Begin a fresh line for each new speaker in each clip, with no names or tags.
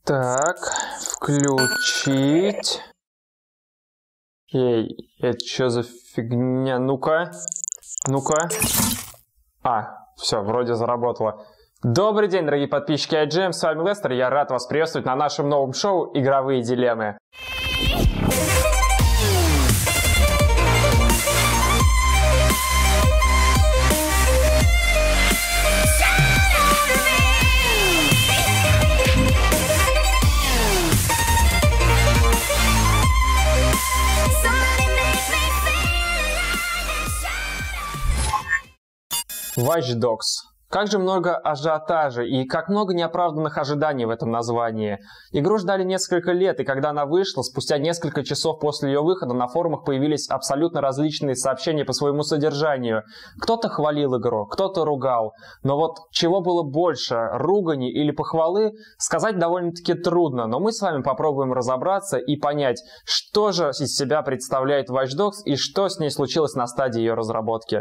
Так, включить. Эй, это что за фигня? Ну-ка. Ну-ка. Все, вроде заработало. Добрый день, дорогие подписчики iGEM, с вами Лестер, я рад вас приветствовать на нашем новом шоу «Игровые дилеммы». Watch Dogs. Как же много ажиотажа и как много неоправданных ожиданий в этом названии. Игру ждали несколько лет, и когда она вышла, спустя несколько часов после ее выхода на форумах появились абсолютно различные сообщения по своему содержанию. Кто-то хвалил игру, кто-то ругал. Но вот чего было больше, ругани или похвалы, сказать довольно-таки трудно. Но мы с вами попробуем разобраться и понять, что же из себя представляет Watch Dogs и что с ней случилось на стадии ее разработки.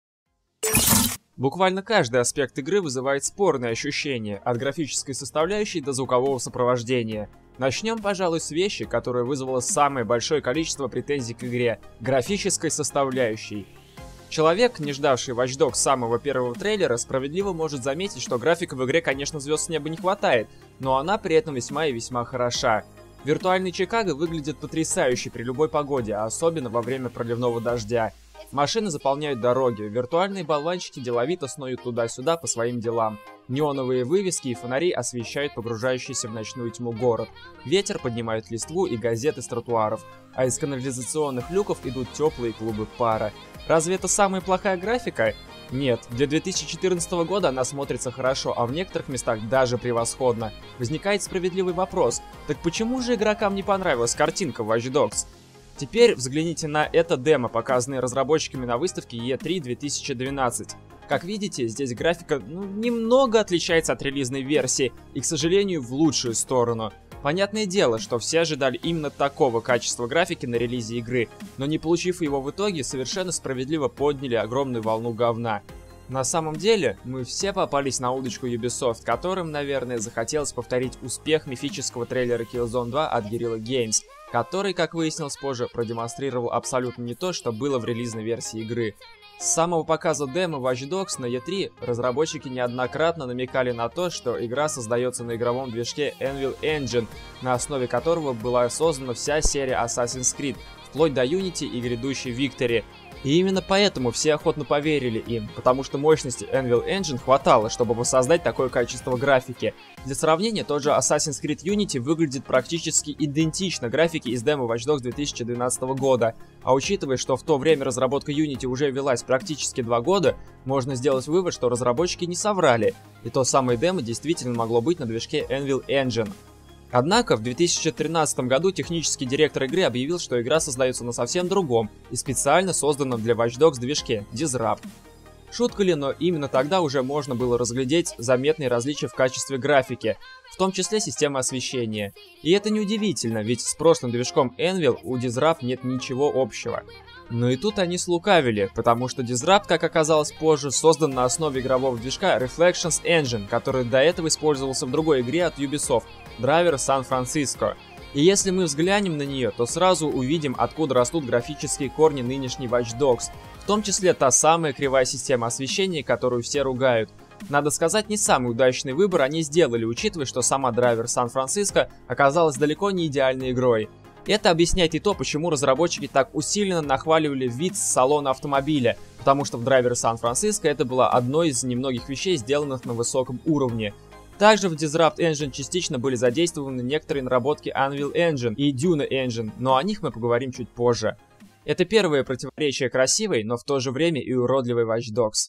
Буквально каждый аспект игры вызывает спорные ощущения, от графической составляющей до звукового сопровождения. Начнем, пожалуй, с вещи, которая вызвала самое большое количество претензий к игре – графической составляющей. Человек, не ждавший Watch Dogs с самого первого трейлера, справедливо может заметить, что графика в игре, конечно, звезд с неба не хватает, но она при этом весьма и весьма хороша. Виртуальный Чикаго выглядит потрясающе при любой погоде, а особенно во время проливного дождя. Машины заполняют дороги, виртуальные болванчики деловито снуют туда-сюда по своим делам. Неоновые вывески и фонари освещают погружающийся в ночную тьму город. Ветер поднимает листву и газеты с тротуаров, а из канализационных люков идут теплые клубы пара. Разве это самая плохая графика? Нет, для 2014 года она смотрится хорошо, а в некоторых местах даже превосходно. Возникает справедливый вопрос, так почему же игрокам не понравилась картинка Watch Dogs? Теперь взгляните на это демо, показанное разработчиками на выставке E3 2012. Как видите, здесь графика немного отличается от релизной версии и, к сожалению, в лучшую сторону. Понятное дело, что все ожидали именно такого качества графики на релизе игры, но не получив его в итоге, совершенно справедливо подняли огромную волну говна. На самом деле, мы все попались на удочку Ubisoft, которым, наверное, захотелось повторить успех мифического трейлера Killzone 2 от Guerrilla Games, который, как выяснилось позже, продемонстрировал абсолютно не то, что было в релизной версии игры. С самого показа демо Watch Dogs на E3 разработчики неоднократно намекали на то, что игра создается на игровом движке Unreal Engine, на основе которого была создана вся серия Assassin's Creed, вплоть до Unity и грядущей Victory. И именно поэтому все охотно поверили им, потому что мощности Unreal Engine хватало, чтобы воссоздать такое качество графики. Для сравнения, тот же Assassin's Creed Unity выглядит практически идентично графике из демо Watch Dogs 2012 года. А учитывая, что в то время разработка Unity уже велась практически 2 года, можно сделать вывод, что разработчики не соврали, и то самое демо действительно могло быть на движке Unreal Engine. Однако в 2013 году технический директор игры объявил, что игра создается на совсем другом и специально созданном для Watch Dogs движке Disrupt. Шутка ли, но именно тогда уже можно было разглядеть заметные различия в качестве графики, в том числе системы освещения. И это неудивительно, ведь с прошлым движком Anvil у Disrupt нет ничего общего. Но и тут они слукавили, потому что Disrupt, как оказалось позже, создан на основе игрового движка Reflections Engine, который до этого использовался в другой игре от Ubisoft, Driver San Francisco. И если мы взглянем на нее, то сразу увидим, откуда растут графические корни нынешней Watch Dogs, в том числе та самая кривая система освещения, которую все ругают. Надо сказать, не самый удачный выбор они сделали, учитывая, что сама Driver San Francisco оказалась далеко не идеальной игрой. Это объясняет и то, почему разработчики так усиленно нахваливали вид с салона автомобиля, потому что в Driver San Francisco это была одной из немногих вещей, сделанных на высоком уровне. Также в Disrupt Engine частично были задействованы некоторые наработки Unreal Engine и Dune Engine, но о них мы поговорим чуть позже. Это первое противоречие красивой, но в то же время и уродливой Watch Dogs.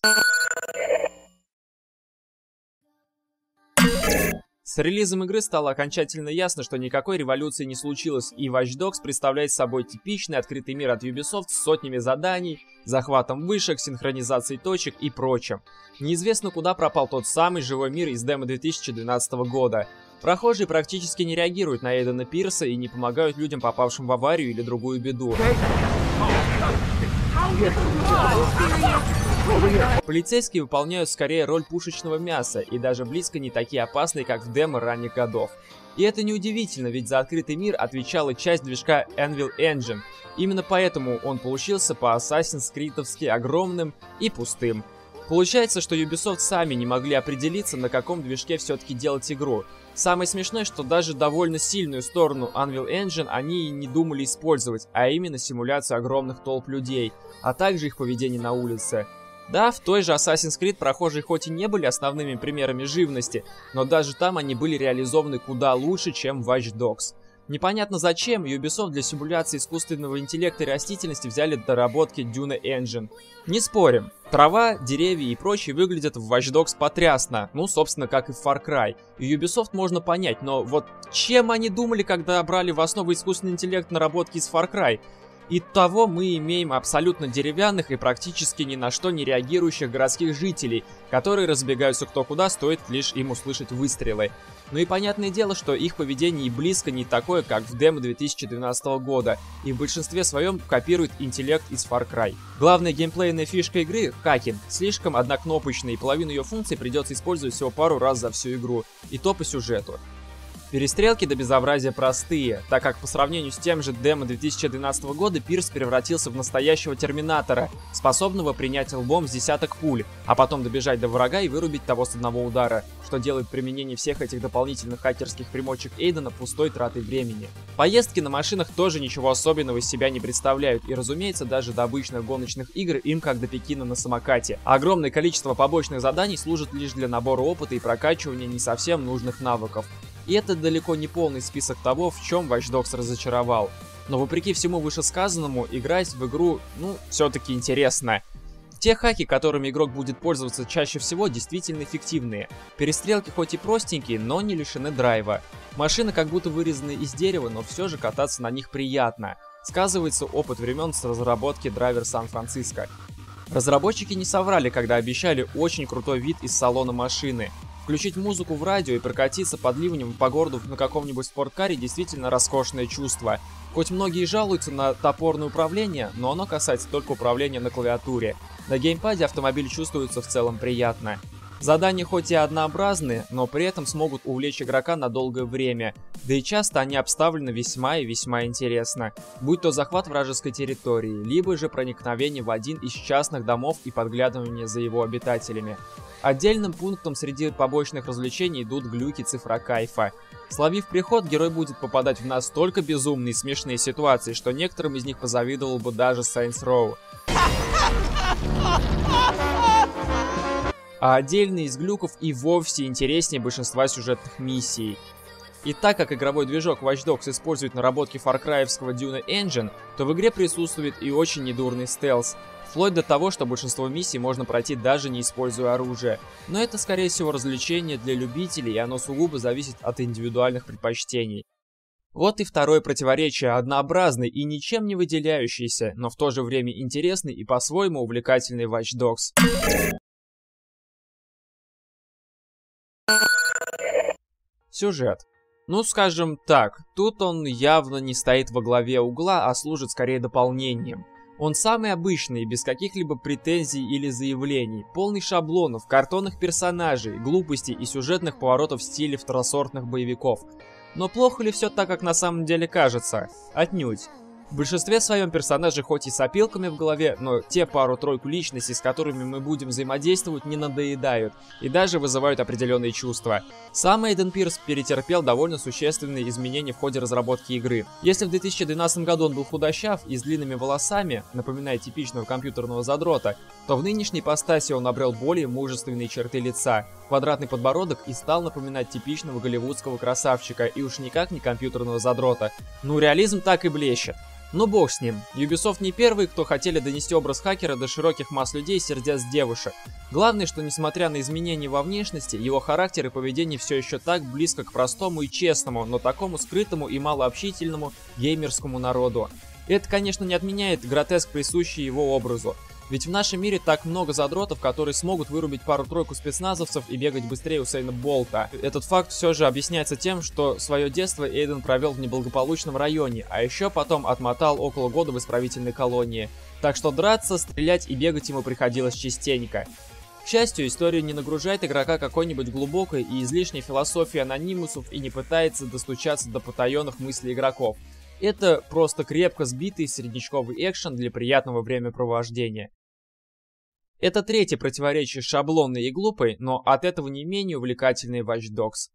С релизом игры стало окончательно ясно, что никакой революции не случилось, и Watch Dogs представляет собой типичный открытый мир от Ubisoft с сотнями заданий, захватом вышек, синхронизацией точек и прочим. Неизвестно, куда пропал тот самый живой мир из демо 2012 года. Прохожие практически не реагируют на Эйдена Пирса и не помогают людям, попавшим в аварию или другую беду. Полицейские выполняют скорее роль пушечного мяса и даже близко не такие опасные, как в демо ранних годов. И это неудивительно, ведь за открытый мир отвечала часть движка Unreal Engine. Именно поэтому он получился по Assassin's Creed-овски огромным и пустым. Получается, что Ubisoft сами не могли определиться, на каком движке все-таки делать игру. Самое смешное, что даже довольно сильную сторону Unreal Engine они и не думали использовать, а именно симуляцию огромных толп людей, а также их поведение на улице. Да, в той же Assassin's Creed прохожие хоть и не были основными примерами живности, но даже там они были реализованы куда лучше, чем в Watch Dogs. Непонятно зачем Ubisoft для симуляции искусственного интеллекта и растительности взяли доработки Dune Engine. Не спорим, трава, деревья и прочее выглядят в Watch Dogs потрясно, ну собственно как и в Far Cry. И Ubisoft можно понять, но вот чем они думали, когда брали в основу искусственный интеллект наработки из Far Cry? Итого мы имеем абсолютно деревянных и практически ни на что не реагирующих городских жителей, которые разбегаются кто куда, стоит лишь им услышать выстрелы. Ну и понятное дело, что их поведение и близко не такое, как в демо 2012 года, и в большинстве своем копирует интеллект из Far Cry. Главная геймплейная фишка игры — хакинг, слишком однокнопочный, и половину ее функций придется использовать всего пару раз за всю игру, и то по сюжету. Перестрелки до безобразия простые, так как по сравнению с тем же демо 2012 года Пирс превратился в настоящего терминатора, способного принять лбом с десяток пуль, а потом добежать до врага и вырубить того с одного удара, что делает применение всех этих дополнительных хакерских примочек Эйдена пустой тратой времени. Поездки на машинах тоже ничего особенного из себя не представляют, и разумеется, даже до обычных гоночных игр им как до Пекина на самокате. А огромное количество побочных заданий служит лишь для набора опыта и прокачивания не совсем нужных навыков. И это далеко не полный список того, в чем Watch Dogs разочаровал. Но вопреки всему вышесказанному, играть в игру, все-таки интересно. Те хаки, которыми игрок будет пользоваться чаще всего, действительно эффективные. Перестрелки хоть и простенькие, но не лишены драйва. Машины как будто вырезаны из дерева, но все же кататься на них приятно. Сказывается опыт времен с разработки драйвер Сан-Франциско. Разработчики не соврали, когда обещали очень крутой вид из салона машины. Включить музыку в радио и прокатиться под ливнем по городу на каком-нибудь спорткаре действительно роскошное чувство. Хоть многие жалуются на топорное управление, но оно касается только управления на клавиатуре. На геймпаде автомобиль чувствуется в целом приятно. Задания хоть и однообразные, но при этом смогут увлечь игрока на долгое время, да и часто они обставлены весьма и весьма интересно, будь то захват вражеской территории, либо же проникновение в один из частных домов и подглядывание за его обитателями. Отдельным пунктом среди побочных развлечений идут глюки цифра кайфа. Словив приход, герой будет попадать в настолько безумные и смешные ситуации, что некоторым из них позавидовал бы даже Saints Row. А отдельные из глюков и вовсе интереснее большинства сюжетных миссий. И так как игровой движок Watch Dogs использует наработки Far Cry'евского Dune Engine, то в игре присутствует и очень недурный стелс, вплоть до того, что большинство миссий можно пройти даже не используя оружие. Но это скорее всего развлечение для любителей, и оно сугубо зависит от индивидуальных предпочтений. Вот и второе противоречие: однообразный и ничем не выделяющийся, но в то же время интересный и по-своему увлекательный Watch Dogs. Сюжет. Ну, скажем так, тут он явно не стоит во главе угла, а служит скорее дополнением. Он самый обычный, без каких-либо претензий или заявлений, полный шаблонов, картонных персонажей, глупостей и сюжетных поворотов в стиле второсортных боевиков. Но плохо ли все так, как на самом деле кажется? Отнюдь. В большинстве своем персонажи хоть и с опилками в голове, но те пару-тройку личностей, с которыми мы будем взаимодействовать, не надоедают и даже вызывают определенные чувства. Сам Эйден Пирс перетерпел довольно существенные изменения в ходе разработки игры. Если в 2012 году он был худощав и с длинными волосами, напоминая типичного компьютерного задрота, то в нынешней ипостаси он обрел более мужественные черты лица, квадратный подбородок и стал напоминать типичного голливудского красавчика и уж никак не компьютерного задрота. Ну, реализм так и блещет. Но бог с ним. Ubisoft не первые, кто хотели донести образ хакера до широких масс людей, сердец девушек. Главное, что несмотря на изменения во внешности, его характер и поведение все еще так близко к простому и честному, но такому скрытому и малообщительному геймерскому народу. Это, конечно, не отменяет гротеск, присущий его образу. Ведь в нашем мире так много задротов, которые смогут вырубить пару-тройку спецназовцев и бегать быстрее Усейна Болта. Этот факт все же объясняется тем, что свое детство Эйден провел в неблагополучном районе, а еще потом отмотал около года в исправительной колонии. так что драться, стрелять и бегать ему приходилось частенько. К счастью, история не нагружает игрока какой-нибудь глубокой и излишней философией анонимусов и не пытается достучаться до потаенных мыслей игроков. Это просто крепко сбитый среднячковый экшен для приятного времяпровождения. Это третье противоречие шаблонной и глупой, но от этого не менее увлекательной Watch Dogs.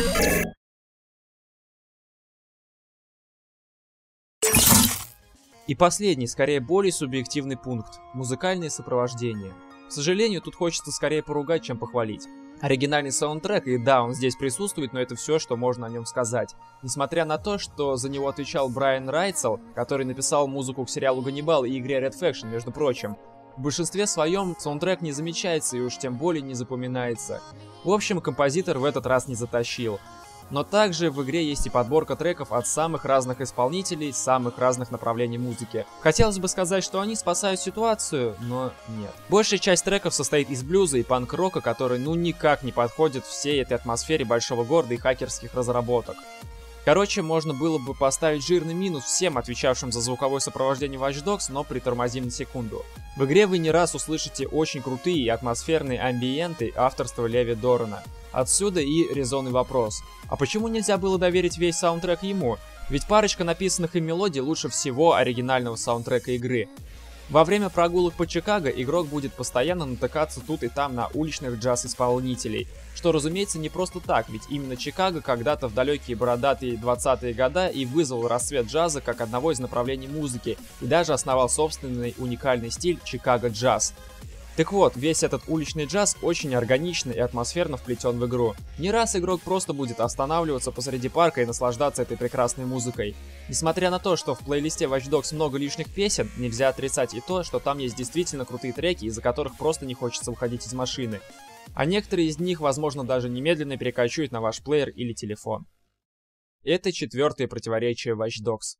И последний, скорее более субъективный пункт – музыкальное сопровождение. К сожалению, тут хочется скорее поругать, чем похвалить. Оригинальный саундтрек, и да, он здесь присутствует, но это все, что можно о нем сказать. Несмотря на то, что за него отвечал Брайан Райтсел, который написал музыку к сериалу «Ганнибал» и игре Red Faction, между прочим, в большинстве своем саундтрек не замечается и уж тем более не запоминается. В общем, композитор в этот раз не затащил. Но также в игре есть и подборка треков от самых разных исполнителей, самых разных направлений музыки. Хотелось бы сказать, что они спасают ситуацию, но нет. Большая часть треков состоит из блюза и панк-рока, который ну никак не подходит всей этой атмосфере большого города и хакерских разработок. Короче, можно было бы поставить жирный минус всем, отвечавшим за звуковое сопровождение Watch Dogs, но притормозим на секунду. В игре вы не раз услышите очень крутые и атмосферные амбиенты авторства Леви Дорана. Отсюда и резонный вопрос. А почему нельзя было доверить весь саундтрек ему? Ведь парочка написанных им мелодий лучше всего оригинального саундтрека игры. Во время прогулок по Чикаго игрок будет постоянно натыкаться тут и там на уличных джаз-исполнителей. Что, разумеется, не просто так, ведь именно Чикаго когда-то в далекие бородатые 20-е года и вызвал расцвет джаза как одного из направлений музыки и даже основал собственный уникальный стиль Чикаго-джаз. Так вот, весь этот уличный джаз очень органично и атмосферно вплетен в игру. Не раз игрок просто будет останавливаться посреди парка и наслаждаться этой прекрасной музыкой. Несмотря на то, что в плейлисте Watch Dogs много лишних песен, нельзя отрицать и то, что там есть действительно крутые треки, из-за которых просто не хочется выходить из машины. А некоторые из них, возможно, даже немедленно перекочуют на ваш плеер или телефон. Это четвертое противоречие Watch Dogs.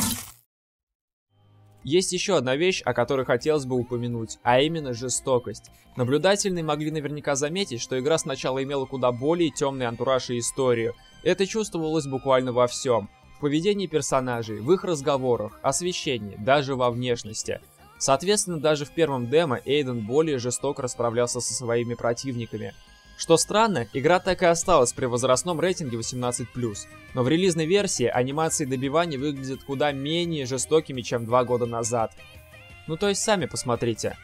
Есть еще одна вещь, о которой хотелось бы упомянуть, а именно жестокость. Наблюдательные могли наверняка заметить, что игра сначала имела куда более темный антураж и историю. Это чувствовалось буквально во всем. В поведении персонажей, в их разговорах, освещении, даже во внешности. Соответственно, даже в первом демо Эйден более жестоко расправлялся со своими противниками. Что странно, игра так и осталась при возрастном рейтинге 18+, но в релизной версии анимации добивания выглядят куда менее жестокими, чем 2 года назад. Ну то есть сами посмотрите.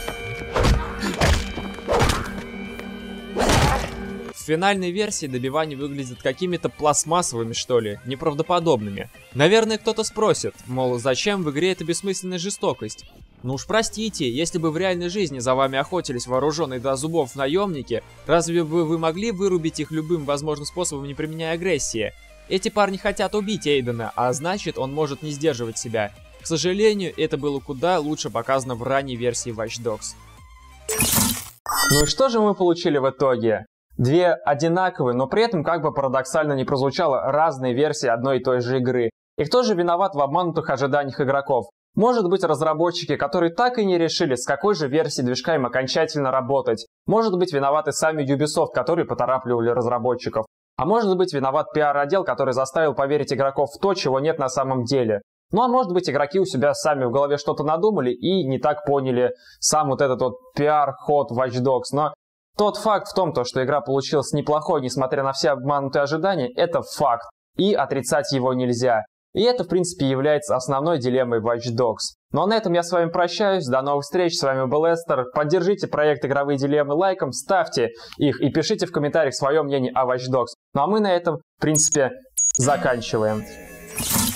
В финальной версии добивания выглядят какими-то пластмассовыми, что ли, неправдоподобными. Наверное, кто-то спросит, мол, зачем в игре эта бессмысленная жестокость? Ну уж простите, если бы в реальной жизни за вами охотились вооруженные до зубов наемники, разве бы вы могли вырубить их любым возможным способом, не применяя агрессии? Эти парни хотят убить Эйдена, а значит, он может не сдерживать себя. К сожалению, это было куда лучше показано в ранней версии Watch Dogs.
Ну и что же мы получили в итоге? Две одинаковые, но при этом, как бы парадоксально не прозвучало, разные версии одной и той же игры. И кто же виноват в обманутых ожиданиях игроков? Может быть, разработчики, которые так и не решили, с какой же версией движка им окончательно работать. Может быть, виноваты сами Ubisoft, которые поторапливали разработчиков. А может быть, виноват пиар-отдел, который заставил поверить игроков в то, чего нет на самом деле. Ну а может быть, игроки у себя сами в голове что-то надумали и не так поняли сам вот этот вот пиар-ход Watch Dogs. Но тот факт в том, что игра получилась неплохой, несмотря на все обманутые ожидания, это факт. И отрицать его нельзя. И это, в принципе, является основной дилеммой Watch Dogs. Ну а на этом я с вами прощаюсь. До новых встреч. С вами был Эстер. Поддержите проект Игровые Дилеммы лайком, ставьте их и пишите в комментариях свое мнение о Watch Dogs. Ну а мы на этом, в принципе, заканчиваем.